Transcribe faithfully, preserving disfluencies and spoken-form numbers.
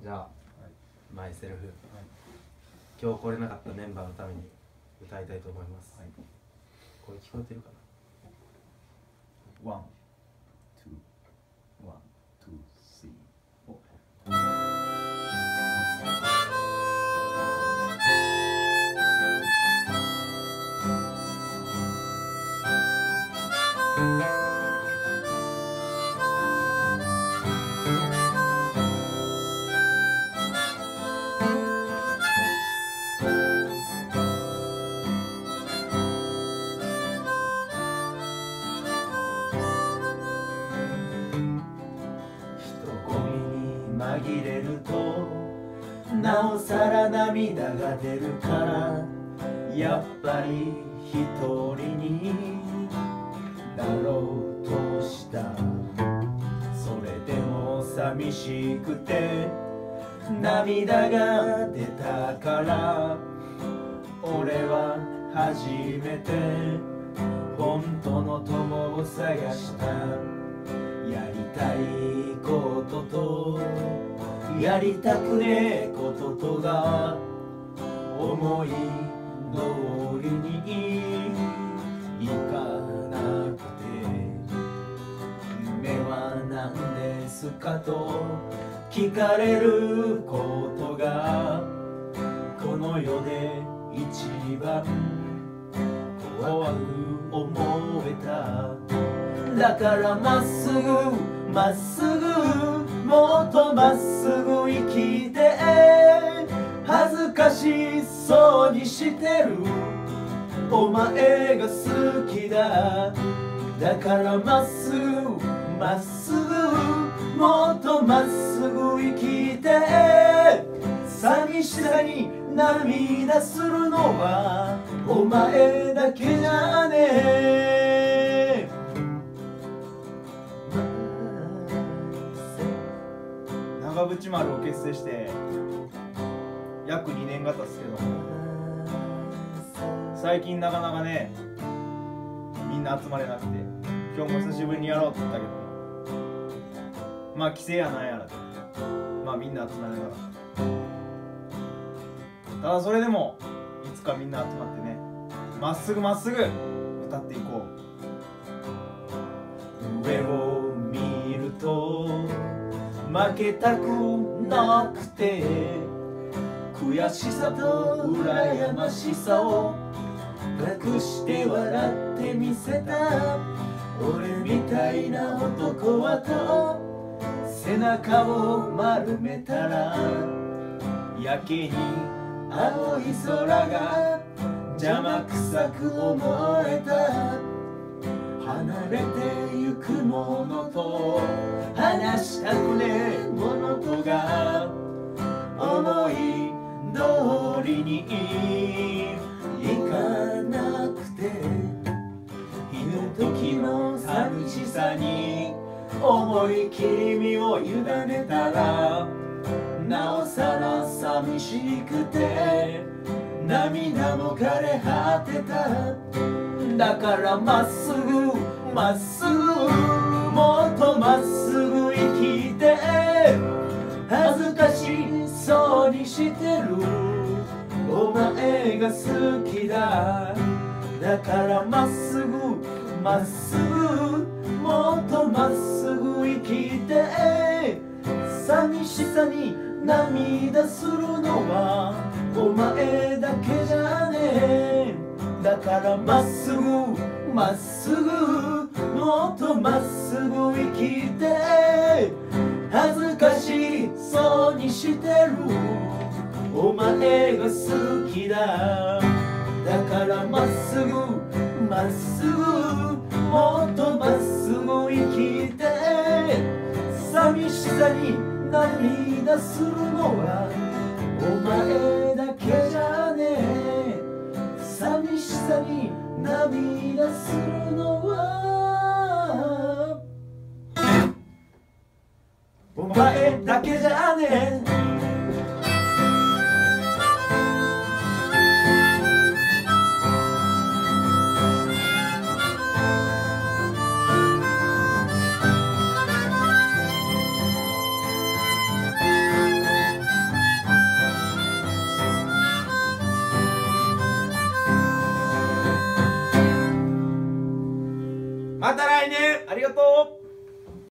じゃあ、はい、マイセルフ、はい、今日来れなかったメンバーのために歌いたいと思います、はい、これ聞こえてるかな。ワン、ツー、ワン、ツー、スリー、フォー。紛れるとなおさら涙が出るから、やっぱり一人になろうとした。それでも寂しくて涙が出たから、俺は初めて本当の友を探した。やりたいこととやりたくねえこととが思い通りにいかなくて、夢は何ですかと聞かれることがこの世で一番怖く思えた。だからまっすぐまっすぐもっとまっすぐ生きて、恥ずかしそうにしてるお前が好きだ。だからまっすぐまっすぐもっとまっすぐ生きて、寂しさに涙するのはお前だけじゃねえ。長渕丸を結成して約にねんが経つけど、最近なかなかねみんな集まれなくて、今日も久しぶりにやろうって言ったけど、まあ規制やなんやらでまあみんな集まれなかった。ただそれでもいつかみんな集まってね、まっすぐまっすぐ歌っていこう。上を見ると負けたくなくて、悔しさと羨ましさを隠して笑ってみせた。俺みたいな男はと背中を丸めたら、やけに青い空が邪魔くさく思えた。離れてゆくものと話したくねえものとが思い通りにいかなくて、いぬ時の寂しさに思い切り身を委ねたら、なおさら寂しくて涙も枯れ果てた。だからまっすぐまっすぐもっとまっすぐ生きて、恥ずかしそうにしてるお前が好きだ。だからまっすぐまっすぐもっとまっすぐ生きて、寂しさに涙するのはお前だけじゃねえ。だからまっすぐまっすぐもっとまっすぐ生きて、恥ずかしそうにしてるお前が好きだ。だからまっすぐまっすぐもっとまっすぐ生きて、寂しさに涙するのはお前だけじゃねえ。寂しさに涙するのはお前だけじゃねえ。 また来年。 ありがとう。